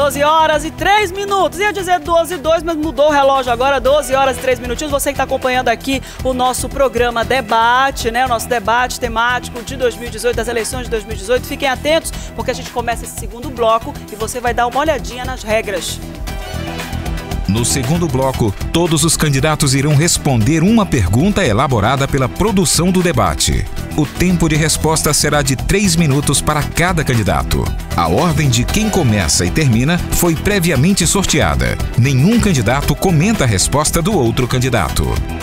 12 horas e 3 minutos. Ia dizer 12 e 2, mas mudou o relógio agora, 12 horas e 3 minutinhos. Você que está acompanhando aqui o nosso programa Debate, né? O nosso debate temático de 2018, das eleições de 2018. Fiquem atentos, porque a gente começa esse segundo bloco e você vai dar uma olhadinha nas regras. No segundo bloco, todos os candidatos irão responder uma pergunta elaborada pela produção do debate. O tempo de resposta será de 3 minutos para cada candidato. A ordem de quem começa e termina foi previamente sorteada. Nenhum candidato comenta a resposta do outro candidato.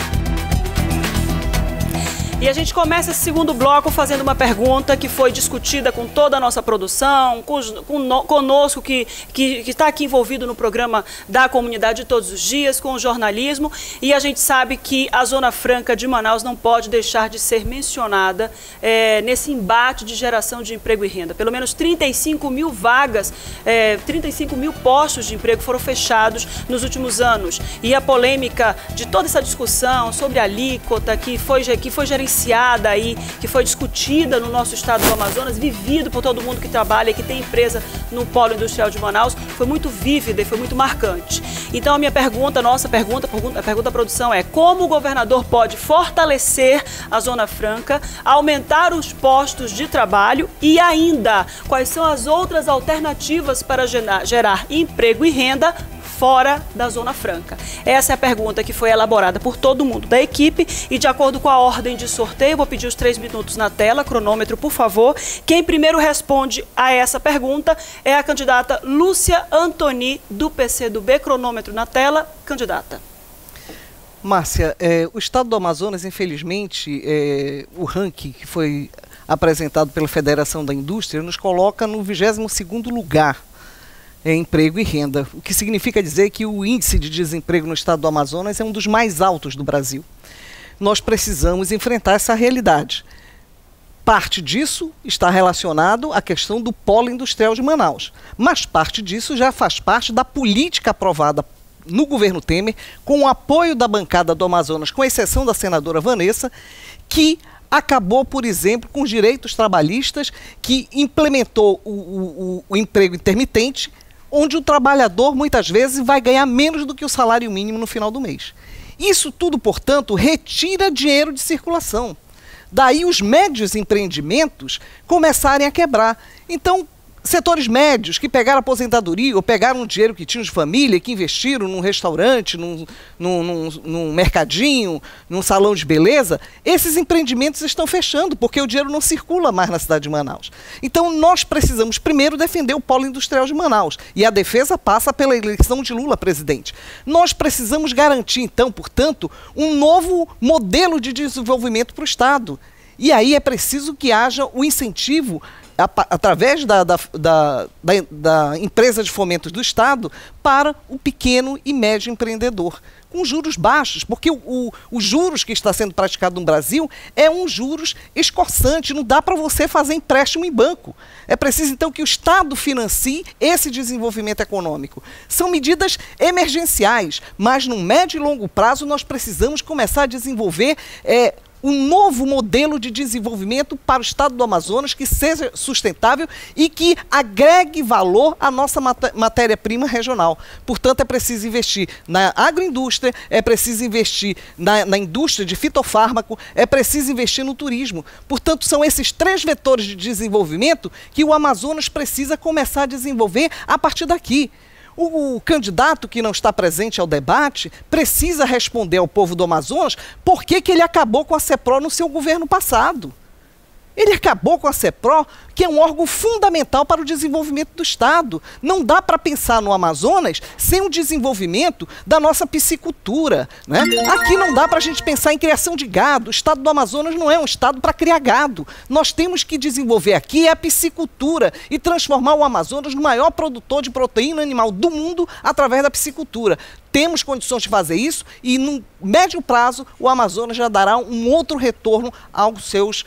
E a gente começa esse segundo bloco fazendo uma pergunta que foi discutida com toda a nossa produção, conosco que está aqui envolvido no programa da Comunidade de Todos os Dias, com o jornalismo. E a gente sabe que a Zona Franca de Manaus não pode deixar de ser mencionada nesse embate de geração de emprego e renda. Pelo menos 35 mil vagas, 35 mil postos de emprego foram fechados nos últimos anos. E a polêmica de toda essa discussão sobre a alíquota que foi gerenciada aí, que foi discutida no nosso estado do Amazonas, vivido por todo mundo que trabalha e que tem empresa no Polo Industrial de Manaus, foi muito vívida e foi muito marcante. Então a minha pergunta, a pergunta da produção é: como o governador pode fortalecer a Zona Franca, aumentar os postos de trabalho e ainda quais são as outras alternativas para gerar emprego e renda fora da Zona Franca? Essa é a pergunta que foi elaborada por todo mundo da equipe e, de acordo com a ordem de sorteio, vou pedir os 3 minutos na tela, cronômetro, por favor. Quem primeiro responde a essa pergunta é a candidata Lúcia Antoni, do PCdoB. Cronômetro na tela, candidata. Márcia, o estado do Amazonas, infelizmente, o ranking que foi apresentado pela Federação da Indústria nos coloca no 22º lugar em emprego e renda, o que significa dizer que o índice de desemprego no estado do Amazonas é um dos mais altos do Brasil. Nós precisamos enfrentar essa realidade. Parte disso está relacionado à questão do polo industrial de Manaus, mas parte disso já faz parte da política aprovada no governo Temer, com o apoio da bancada do Amazonas, com exceção da senadora Vanessa, que acabou, por exemplo, com os direitos trabalhistas, que implementou o emprego intermitente, onde o trabalhador, muitas vezes, vai ganhar menos do que o salário mínimo no final do mês. Isso tudo, portanto, retira dinheiro de circulação. Daí os médios empreendimentos começarem a quebrar. Então, setores médios que pegaram aposentadoria ou pegaram o dinheiro que tinham de família, que investiram num restaurante, num mercadinho, num salão de beleza, esses empreendimentos estão fechando, porque o dinheiro não circula mais na cidade de Manaus. Então nós precisamos primeiro defender o polo industrial de Manaus, e a defesa passa pela eleição de Lula presidente. Nós precisamos garantir, então, portanto, um novo modelo de desenvolvimento para o Estado. E aí é preciso que haja o incentivo através da empresa de fomentos do Estado para o pequeno e médio empreendedor, com juros baixos, porque os juros que está sendo praticado no Brasil é um juros escorçante, não dá para você fazer empréstimo em banco. É preciso, então, que o Estado financie esse desenvolvimento econômico. São medidas emergenciais, mas no médio e longo prazo nós precisamos começar a desenvolver um novo modelo de desenvolvimento para o estado do Amazonas que seja sustentável e que agregue valor à nossa matéria-prima regional. Portanto, é preciso investir na agroindústria, é preciso investir na indústria de fitofármaco, é preciso investir no turismo. Portanto, são esses 3 vetores de desenvolvimento que o Amazonas precisa começar a desenvolver a partir daqui. O candidato que não está presente ao debate precisa responder ao povo do Amazonas por que ele acabou com a CEPRO no seu governo passado. Ele acabou com a CEPRO, que é um órgão fundamental para o desenvolvimento do Estado. Não dá para pensar no Amazonas sem o desenvolvimento da nossa piscicultura, né? Aqui não dá para a gente pensar em criação de gado. O Estado do Amazonas não é um estado para criar gado. Nós temos que desenvolver aqui a piscicultura e transformar o Amazonas no maior produtor de proteína animal do mundo através da piscicultura. Temos condições de fazer isso e, no médio prazo, o Amazonas já dará um outro retorno ao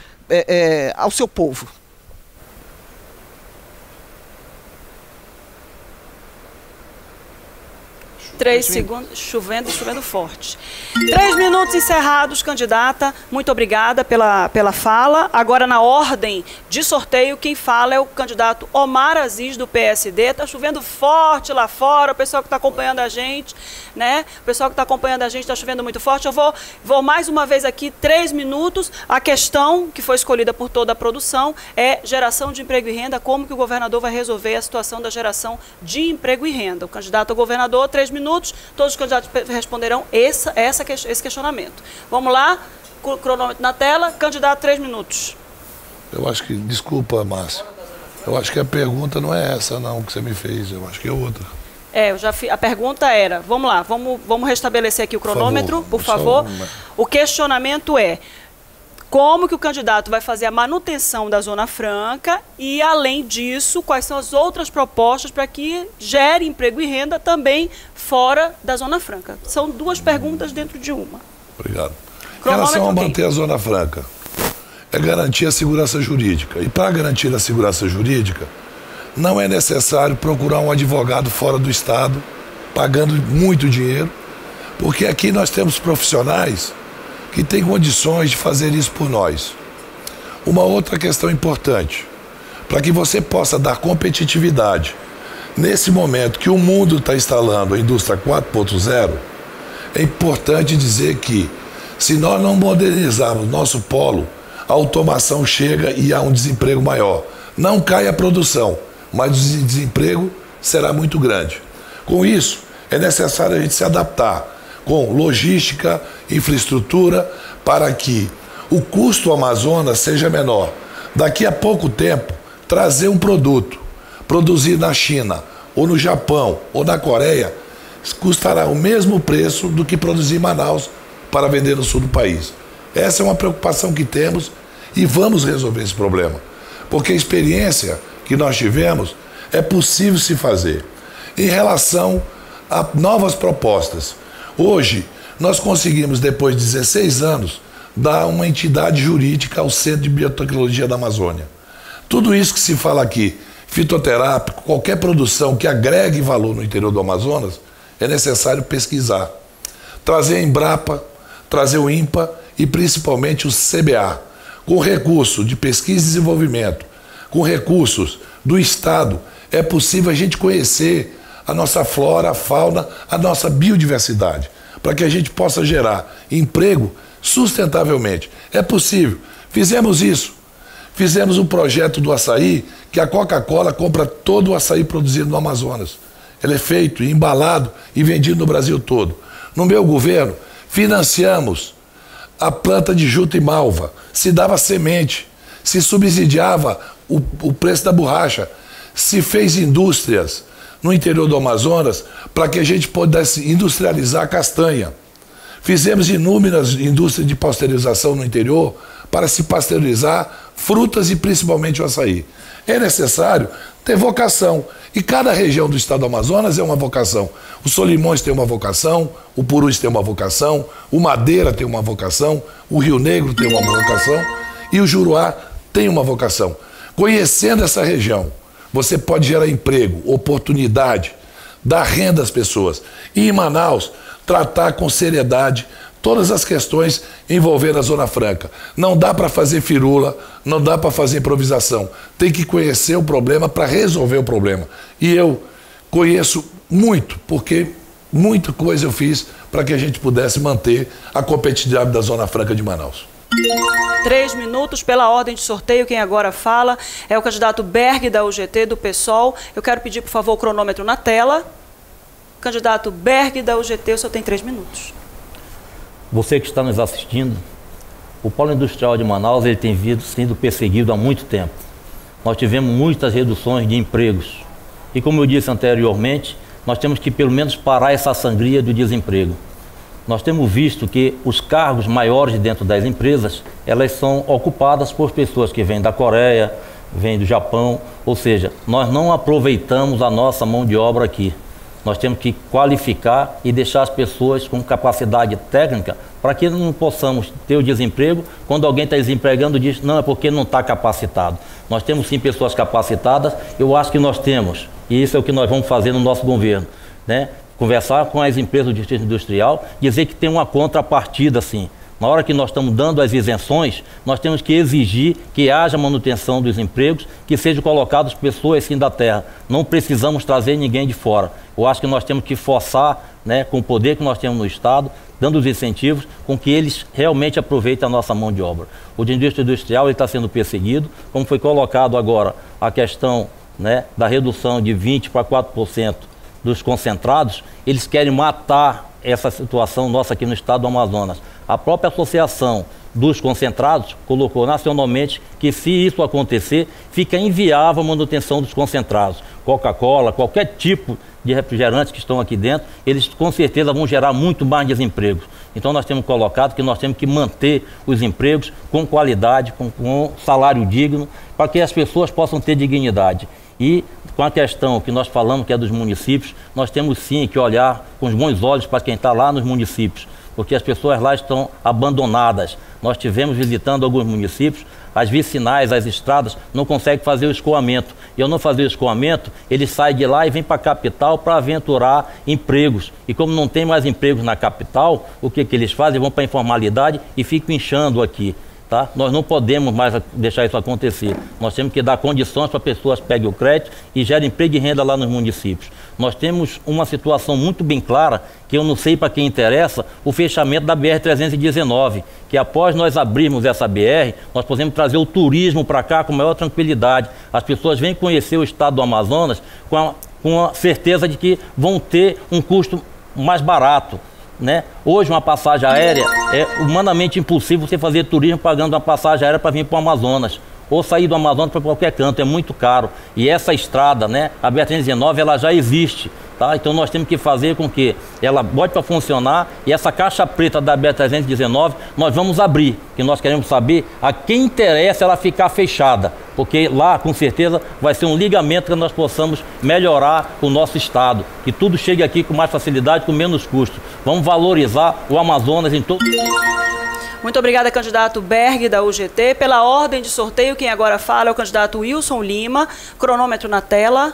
seu povo. 3 segundos, chovendo forte. 3 minutos encerrados, candidata. Muito obrigada pela fala. Agora, na ordem de sorteio, quem fala é o candidato Omar Aziz, do PSD. Está chovendo forte lá fora, o pessoal que está acompanhando a gente, né? O pessoal que está acompanhando a gente está chovendo muito forte. Eu vou mais uma vez aqui, 3 minutos. A questão que foi escolhida por toda a produção é geração de emprego e renda. Como que o governador vai resolver a situação da geração de emprego e renda? O candidato ao governador, 3 minutos. Todos os candidatos responderão esse questionamento. Vamos lá, cronômetro na tela, candidato 3 minutos. Eu acho que, desculpa, Márcia, eu acho que a pergunta não é essa não que você me fez, eu acho que é outra. A pergunta era, vamos lá, vamos restabelecer aqui o cronômetro, por favor. O questionamento é: como que o candidato vai fazer a manutenção da Zona Franca e, além disso, quais são as outras propostas para que gere emprego e renda também fora da Zona Franca? São 2 perguntas dentro de uma. Obrigado. Em relação a manter a Zona Franca, é garantir a segurança jurídica. E para garantir a segurança jurídica, não é necessário procurar um advogado fora do Estado, pagando muito dinheiro, porque aqui nós temos profissionais que tem condições de fazer isso por nós. Uma outra questão importante, para que você possa dar competitividade, nesse momento que o mundo está instalando a indústria 4.0, é importante dizer que, se nós não modernizarmos nosso polo, a automação chega e há um desemprego maior. Não cai a produção, mas o desemprego será muito grande. Com isso, é necessário a gente se adaptar com logística, infraestrutura, para que o custo Amazonas seja menor. Daqui a pouco tempo, trazer um produto, produzir na China, ou no Japão, ou na Coreia, custará o mesmo preço do que produzir em Manaus para vender no sul do país. Essa é uma preocupação que temos e vamos resolver esse problema. Porque a experiência que nós tivemos é possível se fazer. Em relação a novas propostas, hoje, nós conseguimos, depois de 16 anos, dar uma entidade jurídica ao Centro de Biotecnologia da Amazônia. Tudo isso que se fala aqui, fitoterápico, qualquer produção que agregue valor no interior do Amazonas, é necessário pesquisar. Trazer a Embrapa, trazer o INPA e principalmente o CBA, com recurso de pesquisa e desenvolvimento, com recursos do Estado, é possível a gente conhecer a nossa flora, a fauna, a nossa biodiversidade, para que a gente possa gerar emprego sustentavelmente. É possível. Fizemos isso. Fizemos um projeto do açaí, que a Coca-Cola compra todo o açaí produzido no Amazonas. Ele é feito, embalado e vendido no Brasil todo. No meu governo, financiamos a planta de juta e malva, se dava semente, se subsidiava o preço da borracha, se fez indústrias no interior do Amazonas para que a gente pudesse industrializar a castanha. Fizemos inúmeras indústrias de pasteurização no interior para se pasteurizar frutas e principalmente o açaí. É necessário ter vocação. E cada região do estado do Amazonas é uma vocação. O Solimões tem uma vocação, o Purus tem uma vocação, o Madeira tem uma vocação, o Rio Negro tem uma vocação e o Juruá tem uma vocação. Conhecendo essa região, você pode gerar emprego, oportunidade, dar renda às pessoas. E em Manaus, tratar com seriedade todas as questões envolvendo a Zona Franca. Não dá para fazer firula, não dá para fazer improvisação. Tem que conhecer o problema para resolver o problema. E eu conheço muito, porque muita coisa eu fiz para que a gente pudesse manter a competitividade da Zona Franca de Manaus. 3 minutos pela ordem de sorteio. Quem agora fala é o candidato Berg, da UGT, do PSOL. Eu quero pedir, por favor, o cronômetro na tela. Candidato Berg, da UGT, o senhor tem 3 minutos. Você que está nos assistindo, o polo industrial de Manaus ele tem sido perseguido há muito tempo. Nós tivemos muitas reduções de empregos. E como eu disse anteriormente, nós temos que pelo menos parar essa sangria do desemprego. Nós temos visto que os cargos maiores dentro das empresas, elas são ocupadas por pessoas que vêm da Coreia, vêm do Japão, ou seja, nós não aproveitamos a nossa mão de obra aqui. Nós temos que qualificar e deixar as pessoas com capacidade técnica para que não possamos ter o desemprego. Quando alguém está desempregando, diz, não, é porque não está capacitado. Nós temos sim pessoas capacitadas, eu acho que nós temos, e isso é o que nós vamos fazer no nosso governo, né? conversar com as empresas do distrito industrial, dizer que tem uma contrapartida, sim. Na hora que nós estamos dando as isenções, nós temos que exigir que haja manutenção dos empregos, que sejam colocadas pessoas sim da terra. Não precisamos trazer ninguém de fora. Eu acho que nós temos que forçar, né, com o poder que nós temos no Estado, dando os incentivos, com que eles realmente aproveitem a nossa mão de obra. O indústria industrial está sendo perseguido, como foi colocado agora a questão, né, da redução de 20% para 4% dos concentrados. Eles querem matar essa situação nossa aqui no estado do Amazonas. A própria associação dos concentrados colocou nacionalmente que, se isso acontecer, fica inviável a manutenção dos concentrados. Coca-Cola, qualquer tipo de refrigerantes que estão aqui dentro, eles com certeza vão gerar muito mais desempregos. Então nós temos colocado que nós temos que manter os empregos com qualidade, com salário digno, para que as pessoas possam ter dignidade. E com a questão que nós falamos, que é dos municípios, nós temos sim que olhar com os bons olhos para quem está lá nos municípios, porque as pessoas lá estão abandonadas. Nós tivemos visitando alguns municípios, as vicinais, as estradas, não conseguem fazer o escoamento. E ao não fazer o escoamento, eles saem de lá e vêm para a capital para aventurar empregos. E como não tem mais empregos na capital, o que eles fazem? Vão para a informalidade e ficam inchando aqui. Tá? Nós não podemos mais deixar isso acontecer. Nós temos que dar condições para pessoas peguem o crédito e gerem emprego e renda lá nos municípios. Nós temos uma situação muito bem clara, que eu não sei para quem interessa, o fechamento da BR-319, que após nós abrirmos essa BR, nós podemos trazer o turismo para cá com maior tranquilidade. As pessoas vêm conhecer o estado do Amazonas com a certeza de que vão ter um custo mais barato. Né? Hoje uma passagem aérea é humanamente impossível você fazer turismo pagando uma passagem aérea para vir para o Amazonas ou sair do Amazonas para qualquer canto, é muito caro. E essa estrada, né, a BR-319, ela já existe, tá? Então nós temos que fazer com que ela bote para funcionar, e essa caixa preta da BR-319 nós vamos abrir, que nós queremos saber a quem interessa ela ficar fechada, porque lá com certeza vai ser um ligamento que nós possamos melhorar o nosso estado, que tudo chegue aqui com mais facilidade, com menos custo. Vamos valorizar o Amazonas em todo... Muito obrigada, candidato Berg, da UGT. Pela ordem de sorteio, quem agora fala é o candidato Wilson Lima. Cronômetro na tela.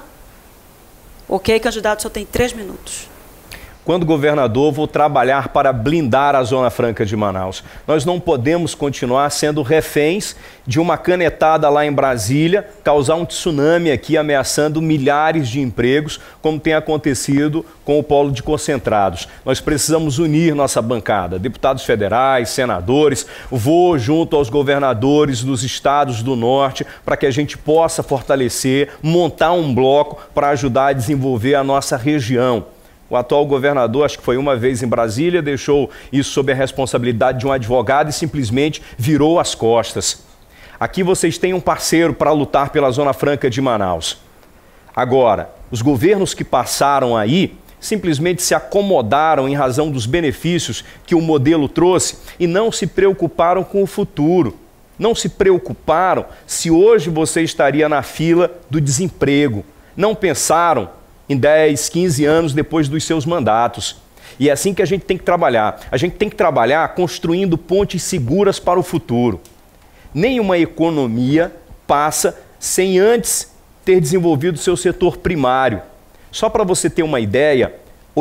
Ok, candidato, só tem 3 minutos. Quando governador, vou trabalhar para blindar a Zona Franca de Manaus. Nós não podemos continuar sendo reféns de uma canetada lá em Brasília, causar um tsunami aqui ameaçando milhares de empregos, como tem acontecido com o polo de concentrados. Nós precisamos unir nossa bancada, deputados federais, senadores. Vou junto aos governadores dos estados do norte para que a gente possa fortalecer, montar um bloco para ajudar a desenvolver a nossa região. O atual governador, acho que foi uma vez em Brasília, deixou isso sob a responsabilidade de um advogado e simplesmente virou as costas. Aqui vocês têm um parceiro para lutar pela Zona Franca de Manaus. Agora, os governos que passaram aí simplesmente se acomodaram em razão dos benefícios que o modelo trouxe e não se preocuparam com o futuro. Não se preocuparam se hoje você estaria na fila do desemprego. Não pensaram em 10, 15 anos depois dos seus mandatos. E é assim que a gente tem que trabalhar. A gente tem que trabalhar construindo pontes seguras para o futuro. Nenhuma economia passa sem antes ter desenvolvido seu setor primário. Só para você ter uma ideia,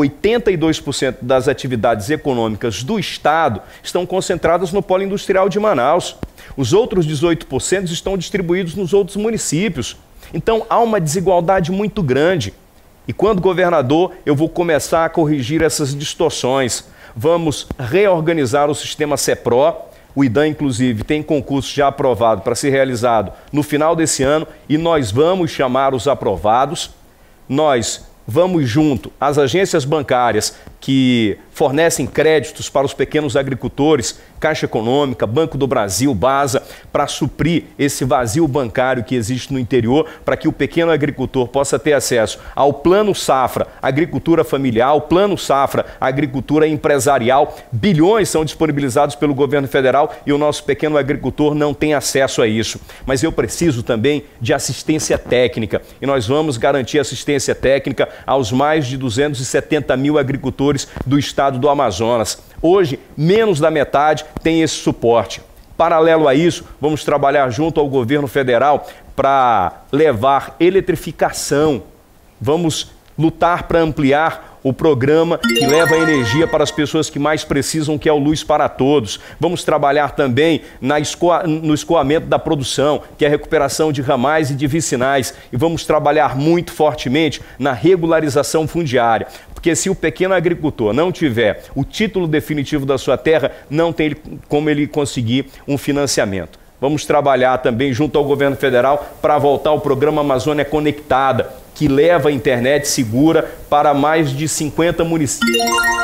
82% das atividades econômicas do Estado estão concentradas no polo industrial de Manaus. Os outros 18% estão distribuídos nos outros municípios. Então há uma desigualdade muito grande. E quando governador, eu vou começar a corrigir essas distorções. Vamos reorganizar o sistema CEPRO. O IDAM, inclusive, tem concurso já aprovado para ser realizado no final desse ano e nós vamos chamar os aprovados. Nós vamos junto às agências bancárias que fornecem créditos para os pequenos agricultores, Caixa Econômica, Banco do Brasil, BASA, para suprir esse vazio bancário que existe no interior, para que o pequeno agricultor possa ter acesso ao Plano Safra Agricultura Familiar, o Plano Safra Agricultura Empresarial. Bilhões são disponibilizados pelo governo federal e o nosso pequeno agricultor não tem acesso a isso. Mas eu preciso também de assistência técnica e nós vamos garantir assistência técnica aos mais de 270 mil agricultores do estado do Amazonas. Hoje, menos da metade tem esse suporte. Paralelo a isso, vamos trabalhar junto ao governo federal para levar eletrificação. Vamos lutar para ampliar o programa que leva a energia para as pessoas que mais precisam, que é o Luz para Todos. Vamos trabalhar também no escoamento da produção, que é a recuperação de ramais e de vicinais. E vamos trabalhar muito fortemente na regularização fundiária. Porque se o pequeno agricultor não tiver o título definitivo da sua terra, não tem como ele conseguir um financiamento. Vamos trabalhar também junto ao governo federal para voltar ao programa Amazônia Conectada, que leva a internet segura para mais de 50 municípios.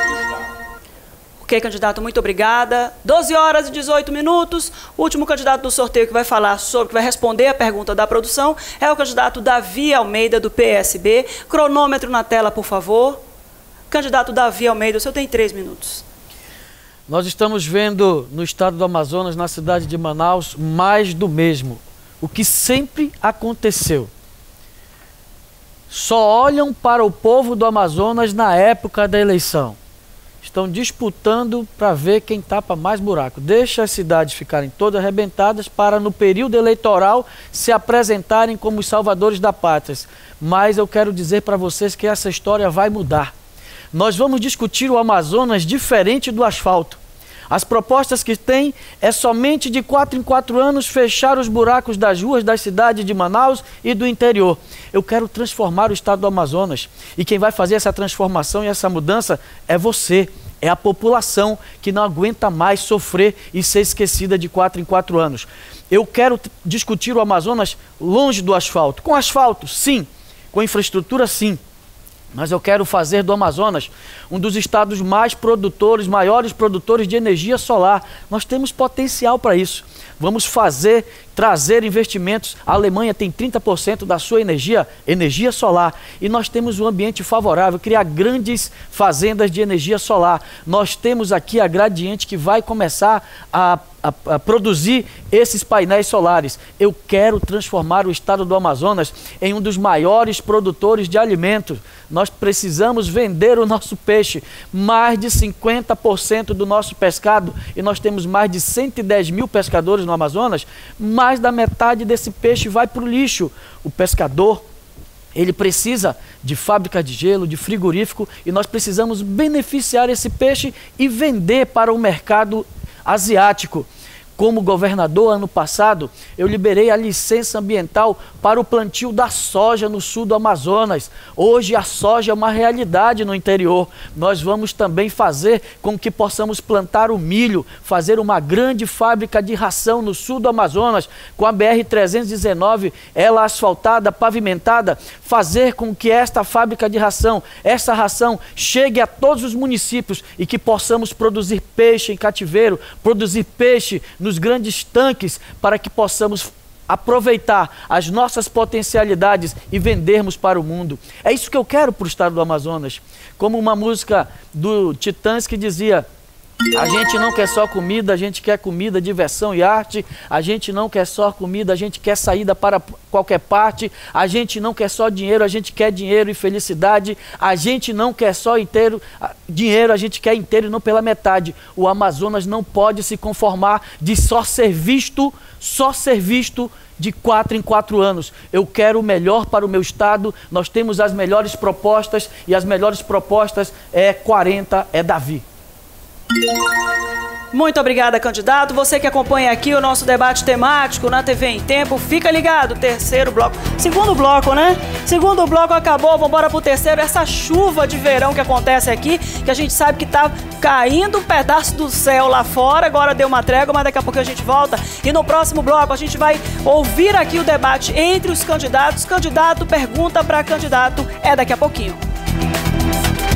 Ok, candidato, muito obrigada. 12 horas e 18 minutos. O último candidato do sorteio que vai falar sobre, que vai responder a pergunta da produção é o candidato Davi Almeida, do PSB. Cronômetro na tela, por favor. Candidato Davi Almeida, o senhor tem 3 minutos. Nós estamos vendo no estado do Amazonas, na cidade de Manaus, mais do mesmo. O que sempre aconteceu. Só olham para o povo do Amazonas na época da eleição. Estão disputando para ver quem tapa mais buraco. Deixa as cidades ficarem todas arrebentadas para no período eleitoral se apresentarem como os salvadores da pátria. Mas eu quero dizer para vocês que essa história vai mudar. Nós vamos discutir o Amazonas diferente do asfalto. As propostas que tem é somente de 4 em 4 anos fechar os buracos das ruas das cidades de Manaus e do interior. Eu quero transformar o estado do Amazonas. E quem vai fazer essa transformação e essa mudança é você. É a população que não aguenta mais sofrer e ser esquecida de 4 em 4 anos. Eu quero discutir o Amazonas longe do asfalto. Com asfalto, sim. Com infraestrutura, sim. Mas eu quero fazer do Amazonas um dos estados mais produtores, maiores produtores de energia solar. Nós temos potencial para isso. Vamos trazer investimentos. A Alemanha tem 30% da sua energia solar. E nós temos um ambiente favorável, criar grandes fazendas de energia solar. Nós temos aqui a Gradiente que vai começar a produzir esses painéis solares. Eu quero transformar o estado do Amazonas em um dos maiores produtores de alimentos. Nós precisamos vender o nosso peixe, mais de 50% do nosso pescado, e nós temos mais de 110 mil pescadores no Amazonas, mais da metade desse peixe vai para o lixo. O pescador, ele precisa de fábrica de gelo, de frigorífico, e nós precisamos beneficiar esse peixe e vender para o mercado asiático. Como governador, ano passado, eu liberei a licença ambiental para o plantio da soja no sul do Amazonas. Hoje a soja é uma realidade no interior. Nós vamos também fazer com que possamos plantar o milho, fazer uma grande fábrica de ração no sul do Amazonas, com a BR-319, ela asfaltada, pavimentada, fazer com que esta fábrica de ração, essa ração chegue a todos os municípios e que possamos produzir peixe em cativeiro, produzir peixe nos grandes tanques, para que possamos aproveitar as nossas potencialidades e vendermos para o mundo. É isso que eu quero para o estado do Amazonas. Como uma música do Titãs que dizia: a gente não quer só comida, a gente quer comida, diversão e arte. A gente não quer só comida, a gente quer saída para qualquer parte. A gente não quer só dinheiro, a gente quer dinheiro e felicidade. A gente não quer só dinheiro, a gente quer inteiro e não pela metade. O Amazonas não pode se conformar de só ser visto de 4 em 4 anos. Eu quero o melhor para o meu estado. Nós temos as melhores propostas, e as melhores propostas é 40, é Davi. Muito obrigada, candidato. Você que acompanha aqui o nosso debate temático na TV em Tempo, fica ligado. Terceiro bloco, segundo bloco, né? Segundo bloco acabou, vamos embora pro terceiro. Essa chuva de verão que acontece aqui, que a gente sabe que tá caindo um pedaço do céu lá fora. Agora deu uma trégua, mas daqui a pouco a gente volta. E no próximo bloco a gente vai ouvir aqui o debate entre os candidatos. Candidato pergunta para candidato, é daqui a pouquinho.